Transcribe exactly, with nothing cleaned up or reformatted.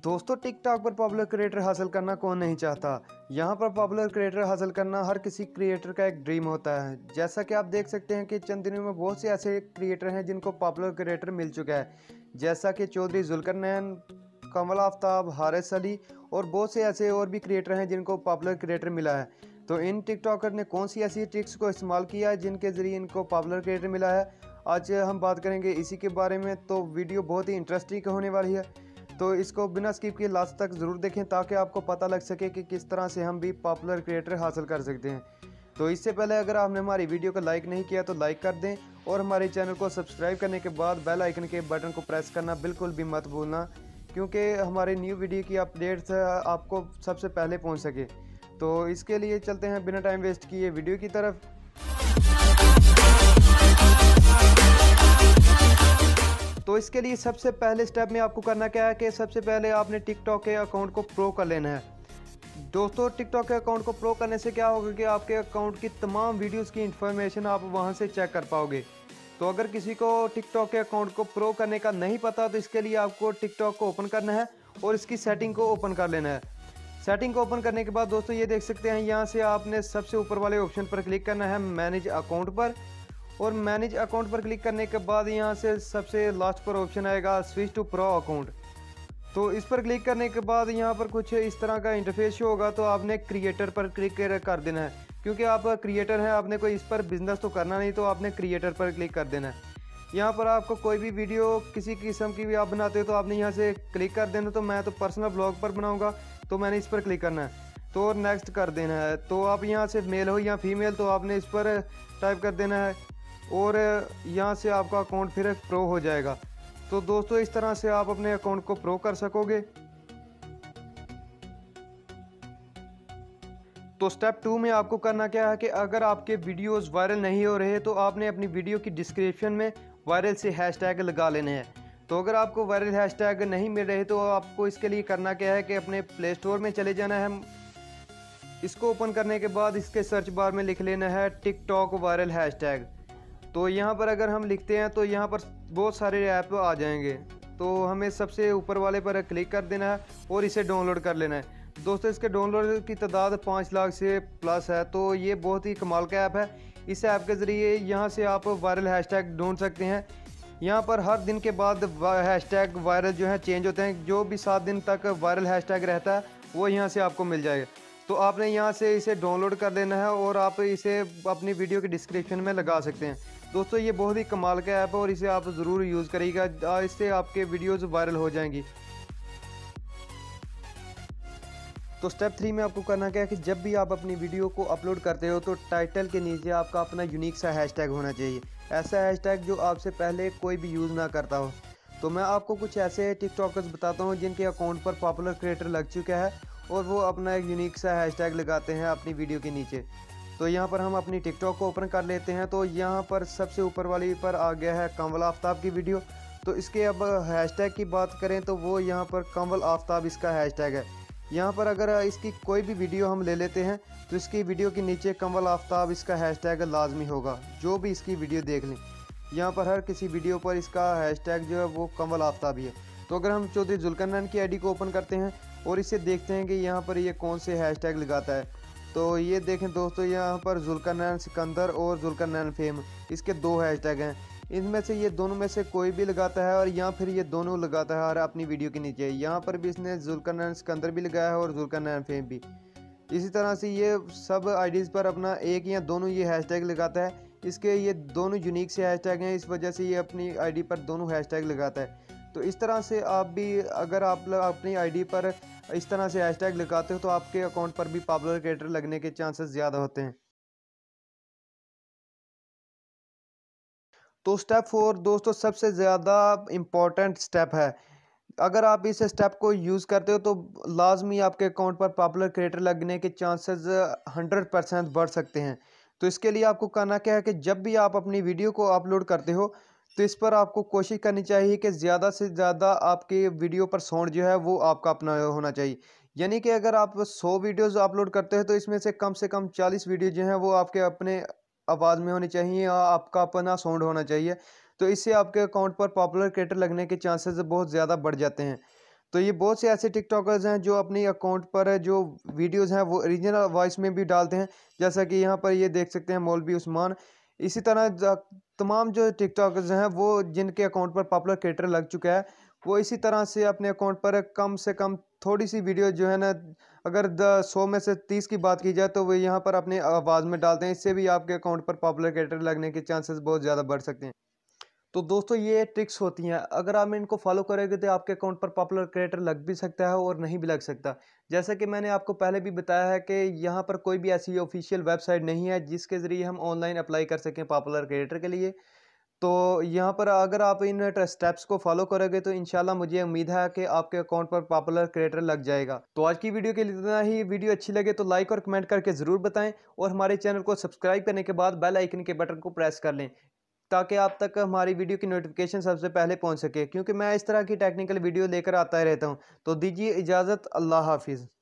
दोस्तों टिकटॉक पर popular creator हासिल करना कौन नहीं चाहता। यहाँ पर पॉपुलर क्रिएटर हासिल करना हर किसी क्रिएटर का एक ड्रीम होता है। जैसा कि आप देख सकते हैं कि चंद दिनों में बहुत से ऐसे क्रिएटर हैं जिनको पॉपुलर क्रिएटर मिल चुका है, जैसा कि चौधरी जुल्करनैन, कमल आफ्ताब, हारिस अली और बहुत से ऐसे और भी क्रिएटर हैं जिनको पॉपुलर क्रिएटर मिला है। तो इन टिकटॉकर ने कौन सी ऐसी ट्रिक्स को इस्तेमाल किया है जिनके ज़रिए इनको पॉपुलर क्रिएटर मिला है, आज हम बात करेंगे इसी के बारे में। तो वीडियो बहुत ही इंटरेस्टिंग होने वाली है, तो इसको बिना स्किप किए लास्ट तक ज़रूर देखें ताकि आपको पता लग सके कि किस तरह से हम भी पॉपुलर क्रिएटर हासिल कर सकते हैं। तो इससे पहले अगर आपने हमारी वीडियो को लाइक नहीं किया तो लाइक कर दें और हमारे चैनल को सब्सक्राइब करने के बाद बेल आइकन के बटन को प्रेस करना बिल्कुल भी मत भूलना, क्योंकि हमारे न्यू वीडियो की अपडेट्स आपको सबसे पहले पहुँच सके। तो इसके लिए चलते हैं बिना टाइम वेस्ट किए वीडियो की तरफ। तो इसके लिए सबसे पहले स्टेप में आपको करना क्या है कि सबसे पहले आपने टिकटॉक के अकाउंट को प्रो कर लेना है। दोस्तों टिकटॉक के अकाउंट को प्रो करने से क्या होगा कि आपके अकाउंट की तमाम वीडियोस की इंफॉर्मेशन आप वहां से चेक कर पाओगे। तो अगर किसी को टिकटॉक के अकाउंट को प्रो करने का नहीं पता तो इसके लिए आपको टिकटॉक को ओपन करना है और इसकी सेटिंग को ओपन कर लेना है। सेटिंग को ओपन करने के बाद दोस्तों ये देख सकते हैं, यहाँ से आपने सबसे ऊपर वाले ऑप्शन पर क्लिक करना है मैनेज अकाउंट पर, और मैनेज अकाउंट पर क्लिक करने के बाद यहाँ से सबसे लास्ट पर ऑप्शन आएगा स्विच टू प्रो अकाउंट। तो इस पर क्लिक करने के बाद यहाँ पर कुछ इस तरह का इंटरफेस शो होगा। तो आपने क्रिएटर पर क्लिक कर देना है, क्योंकि आप क्रिएटर हैं, आपने कोई इस पर बिजनेस तो करना नहीं, तो आपने क्रिएटर पर क्लिक कर देना है। यहाँ पर आपको कोई भी वीडियो किसी किस्म की भी आप बनाते हो तो आपने यहाँ से क्लिक कर देना। तो मैं तो पर्सनल ब्लॉग पर बनाऊँगा तो मैंने इस पर क्लिक करना है, तो नेक्स्ट कर देना है। तो आप यहाँ से मेल हो या फीमेल तो आपने इस पर टाइप कर देना है और यहाँ से आपका अकाउंट फिर प्रो हो जाएगा। तो दोस्तों इस तरह से आप अपने अकाउंट को प्रो कर सकोगे। तो स्टेप टू में आपको करना क्या है कि अगर आपके वीडियोस वायरल नहीं हो रहे तो आपने अपनी वीडियो की डिस्क्रिप्शन में वायरल से हैशटैग लगा लेने हैं। तो अगर आपको वायरल हैशटैग नहीं मिल रहे तो आपको इसके लिए करना क्या है कि अपने प्ले स्टोर में चले जाना है। इसको ओपन करने के बाद इसके सर्च बार में लिख लेना है टिकटॉक वायरल हैशटैग। तो यहाँ पर अगर हम लिखते हैं तो यहाँ पर बहुत सारे ऐप आ जाएंगे, तो हमें सबसे ऊपर वाले पर क्लिक कर देना है और इसे डाउनलोड कर लेना है। दोस्तों इसके डाउनलोड की तादाद पाँच लाख से प्लस है, तो ये बहुत ही कमाल का ऐप है। इस ऐप के ज़रिए यहाँ से आप वायरल हैशटैग ढूंढ सकते हैं। यहाँ पर हर दिन के बाद हैशटैग वायरल जो है चेंज होते हैं, जो भी सात दिन तक वायरल हैशटैग रहता है वो यहाँ से आपको मिल जाएगा। तो आपने यहाँ से इसे डाउनलोड कर लेना है और आप इसे अपनी वीडियो के डिस्क्रिप्शन में लगा सकते हैं। दोस्तों ये बहुत ही कमाल का ऐप है और इसे आप ज़रूर यूज़ करिएगा, इससे आपके वीडियोस वायरल हो जाएंगी। तो स्टेप थ्री में आपको करना क्या है कि जब भी आप अपनी वीडियो को अपलोड करते हो तो टाइटल के नीचे आपका अपना यूनिक सा हैशटैग होना चाहिए, ऐसा हैशटैग जो आपसे पहले कोई भी यूज़ ना करता हो। तो मैं आपको कुछ ऐसे टिकटॉकर्स बताता हूँ जिनके अकाउंट पर पॉपुलर क्रिएटर लग चुका है और वो अपना एक यूनिक सा हैशटैग लगाते हैं अपनी वीडियो के नीचे। तो यहाँ पर हम अपनी टिकटॉक को ओपन कर लेते हैं। तो यहाँ पर सबसे ऊपर वाली पर आ गया है कमल आफ्ताब की वीडियो। तो इसके अब हैशटैग की बात करें तो वो यहाँ पर कमल आफ्ताब इसका हैशटैग है। यहाँ पर अगर इसकी कोई भी वीडियो हम ले लेते हैं तो इसकी वीडियो के नीचे कमल आफ्ताब इसका हैशटैग लाजमी होगा, जो भी इसकी वीडियो देख लें। यहाँ पर हर किसी वीडियो पर इसका हैशटैग जो है वो कमल आफ्ताब ही है। तो अगर हम चौधरी जुल्करनैन की आईडी को ओपन करते हैं और इसे देखते हैं कि यहाँ पर ये कौन से हैशटैग लगाता है, तो ये देखें दोस्तों, यहाँ पर जुल्करनैन सिकंदर और जुल्करनैन फेम इसके दो हैशटैग हैं। इनमें से ये दोनों में से कोई भी लगाता है और यहाँ फिर ये दोनों लगाता है और अपनी वीडियो के नीचे यहाँ पर भी इसने जुल्करनैन सिकंदर भी लगाया है और जुल्करनैन फेम भी। इसी तरह से ये सब आईडीज़ पर अपना एक या दोनों ये हैशटैग लगाता है। इसके ये दोनों यूनिक से हैशटैग हैं, इस वजह से ये अपनी आईडी पर दोनों हैशटैग लगाता है। तो इस तरह से आप भी अगर आप अपनी आईडी पर इस तरह से हैशटैग लगाते हो तो आपके अकाउंट पर भी पॉपुलर क्रिएटर लगने के चांसेस ज़्यादा होते हैं। तो स्टेप फोर दोस्तों सबसे ज़्यादा इम्पॉर्टेंट स्टेप है। अगर आप इस स्टेप को यूज़ करते हो तो लाजमी आपके अकाउंट पर पॉपुलर क्रिएटर लगने के चांसेस हंड्रेड परसेंट बढ़ सकते हैं। तो इसके लिए आपको करना क्या है कि जब भी आप अपनी वीडियो को अपलोड करते हो तो इस पर आपको कोशिश करनी चाहिए कि ज़्यादा से ज़्यादा आपके वीडियो पर साउंड जो है वो आपका अपना होना चाहिए। यानी कि अगर आप सौ वीडियोज़ अपलोड करते हैं तो इसमें से कम से कम चालीस वीडियो जो हैं वो आपके अपने आवाज़ में होनी चाहिए या आपका अपना साउंड होना चाहिए। तो इससे आपके अकाउंट पर पॉपुलर क्रिएटर लगने के चांसेस बहुत ज़्यादा बढ़ जाते हैं। तो ये बहुत से ऐसे टिकटॉकर्स हैं जो अपनी अकाउंट पर जो वीडियोस हैं वो ओरिजिनल वॉइस में भी डालते हैं, जैसा कि यहाँ पर ये देख सकते हैं मौलवी उस्मान। इसी तरह ज- तमाम जो टिकटॉकर्स हैं वो जिनके अकाउंट पर पॉपुलर क्रिएटर लग चुका है, वो इसी तरह से अपने अकाउंट पर कम से कम थोड़ी सी वीडियो जो है ना, अगर द सौ में से तीस की बात की जाए तो वो यहाँ पर अपनी आवाज़ में डालते हैं। इससे भी आपके अकाउंट पर पॉपुलर क्रिएटर लगने के चांसेस बहुत ज़्यादा बढ़ सकते हैं। तो दोस्तों ये ट्रिक्स होती हैं, अगर आप इनको फॉलो करेंगे तो आपके अकाउंट पर पॉपुलर क्रिएटर लग भी सकता है और नहीं भी लग सकता। जैसा कि मैंने आपको पहले भी बताया है कि यहाँ पर कोई भी ऐसी ऑफिशियल वेबसाइट नहीं है जिसके ज़रिए हम ऑनलाइन अप्लाई कर सकें पॉपुलर क्रिएटर के लिए। तो यहाँ पर अगर आप इन स्टेप्स को फॉलो करोगे तो इंशाल्लाह मुझे उम्मीद है कि आपके अकाउंट पर पॉपुलर क्रिएटर लग जाएगा। तो आज की वीडियो के लिए इतना ही। वीडियो अच्छी लगे तो लाइक और कमेंट करके ज़रूर बताएं, और हमारे चैनल को सब्सक्राइब करने के बाद बेल आइकन के बटन को प्रेस कर लें, ताकि आप तक हमारी वीडियो की नोटिफिकेशन सबसे पहले पहुंच सके, क्योंकि मैं इस तरह की टेक्निकल वीडियो लेकर आता ही रहता हूं। तो दीजिए इजाज़त, अल्लाह हाफिज़।